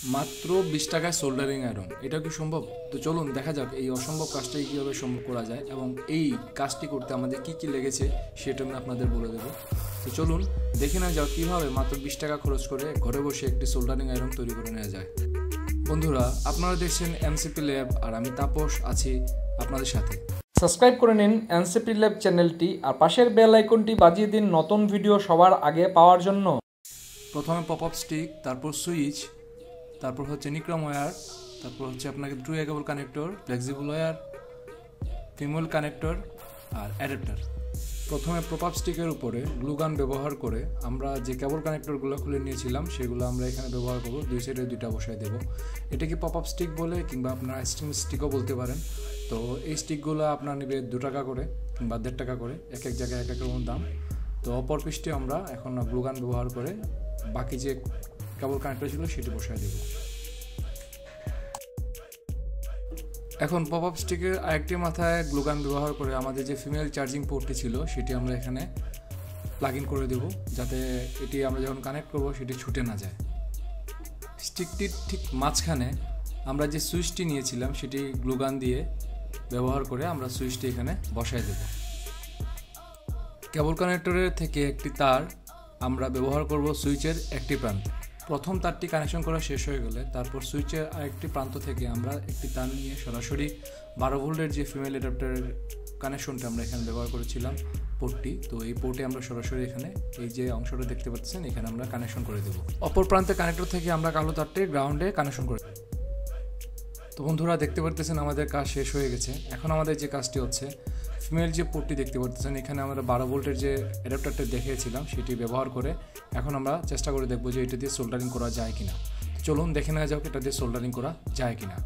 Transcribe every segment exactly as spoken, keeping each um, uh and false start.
মাত্র বিশ টাকায় সোল্ডারিং আয়রন, এটা কি সম্ভব? তো চলুন দেখা যাক এই অসম্ভব কাজটাই কীভাবে সম্ভব করা যায় এবং এই কাজটি করতে আমাদের কি কি লেগেছে সেটা আমি আপনাদের বলে দেবো। তো চলুন দেখে নেওয়া যাক কীভাবে মাত্র বিশ টাকা খরচ করে ঘরে বসে একটি সোল্ডারিং আয়রন তৈরি করে নেওয়া যায়। বন্ধুরা, আপনারা দেখছেন এনসিপি ল্যাব আর আমি তাপস আছি আপনাদের সাথে। সাবস্ক্রাইব করে নিন এনসিপি ল্যাব চ্যানেলটি আর পাশের বেল আইকনটি বাজিয়ে দিন নতুন ভিডিও সবার আগে পাওয়ার জন্য। প্রথমে পপ আপ স্টিক, তারপর সুইচ, তারপর হচ্ছে নিক্রম ওয়্যার, তারপর হচ্ছে আপনাকে ট্রু cable connector, flexible wire, female connector আর অ্যাডাপ্টার। প্রথমে পপ আপ স্টিকের উপরে গ্লু গান ব্যবহার করে আমরা যে কেবল কানেক্টরগুলো খুলে নিয়েছিলাম সেগুলো আমরা এখানে ব্যবহার করব। দুই সাইডে দুইটা বসায় দেবো। এটাকে পপ আপ স্টিক বলে কিংবা আপনার আইসক্রিম স্টিকও বলতে পারেন। তো এই স্টিকগুলো আপনার নেবে দু টাকা করে কিংবা দেড় টাকা করে, এক এক জায়গায় এক এক রকম দাম। তো অপর পৃষ্ঠে আমরা এখন গ্লু গান ব্যবহার করে বাকি যে কেবল কানেক্টর ছিল সেটি বসায় দেব। এখন পপ আপ স্টিকের আরেকটি মাথায় গ্লু গান ব্যবহার করে আমাদের যে ফিমেল চার্জিং পোর্টটি ছিল সেটি আমরা এখানে প্লাগ ইন করে দেব, যাতে এটি আমরা যখন কানেক্ট করব সেটি ছুটে না যায়। স্টিকটির ঠিক মাঝখানে আমরা যে সুইচটি নিয়েছিলাম সেটি গ্লু গান দিয়ে ব্যবহার করে আমরা সুইচটি এখানে বসায় দেব। কেবল কানেক্টরের থেকে একটি তার আমরা ব্যবহার করব সুইচের একটি প্রান্তে। প্রথম তারটি কানেকশন করা শেষ হয়ে গেলে তারপর সুইচের আরেকটি প্রান্ত থেকে আমরা একটি তার নিয়ে সরাসরি বারো ভোল্টের যে ফিমেল অ্যাডাপ্টারের কানেকশনটা আমরা এখানে ব্যবহার করেছিলাম পোর্টটি, তো এই পোর্টে আমরা সরাসরি এখানে এই যে অংশটা দেখতে পাচ্ছেন এখানে আমরা কানেকশন করে দেব। অপর প্রান্তে কানেক্টর থেকে আমরা কালো তারটি গ্রাউন্ডে কানেকশন করে দেব। তো বন্ধুরা, দেখতে পারতেছেন আমাদের কাজ শেষ হয়ে গেছে। এখন আমাদের যে কাজটি হচ্ছে, ফিমেল যে পোর্টটি দেখতে পাচ্ছেন এখানে আমরা বারো ভোল্টের যে অ্যাডাপ্টারটা দেখিয়েছিলাম সেটি ব্যবহার করে এখন আমরা চেষ্টা করে দেখবো যে এটা দিয়ে সোল্ডারিং করা যায় কিনা। চলুন দেখে নেওয়া যাক এটা দিয়ে সোল্ডারিং করা যায় কিনা।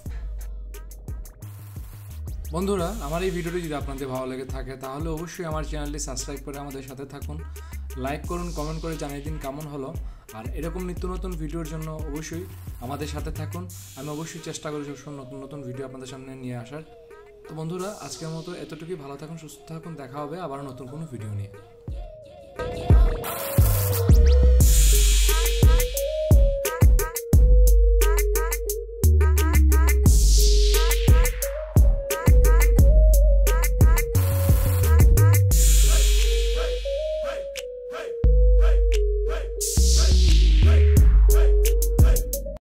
বন্ধুরা, আমার এই ভিডিওটি যদি আপনাদের ভালো লেগে থাকে তাহলে অবশ্যই আমার চ্যানেলটি সাবস্ক্রাইব করে আমাদের সাথে থাকুন, লাইক করুন, কমেন্ট করে জানিয়ে দিন কেমন হলো। আর এরকম নিত্য নতুন ভিডিওর জন্য অবশ্যই আমাদের সাথে থাকুন। আমি অবশ্যই চেষ্টা করি সবসময় নতুন নতুন ভিডিও আপনাদের সামনে নিয়ে আসার। তো বন্ধুরা, আজকের মতো এতটুকুই। ভালো থাকুন, সুস্থ থাকুন, দেখা হবে আবার নতুন কোনো ভিডিও নিয়ে।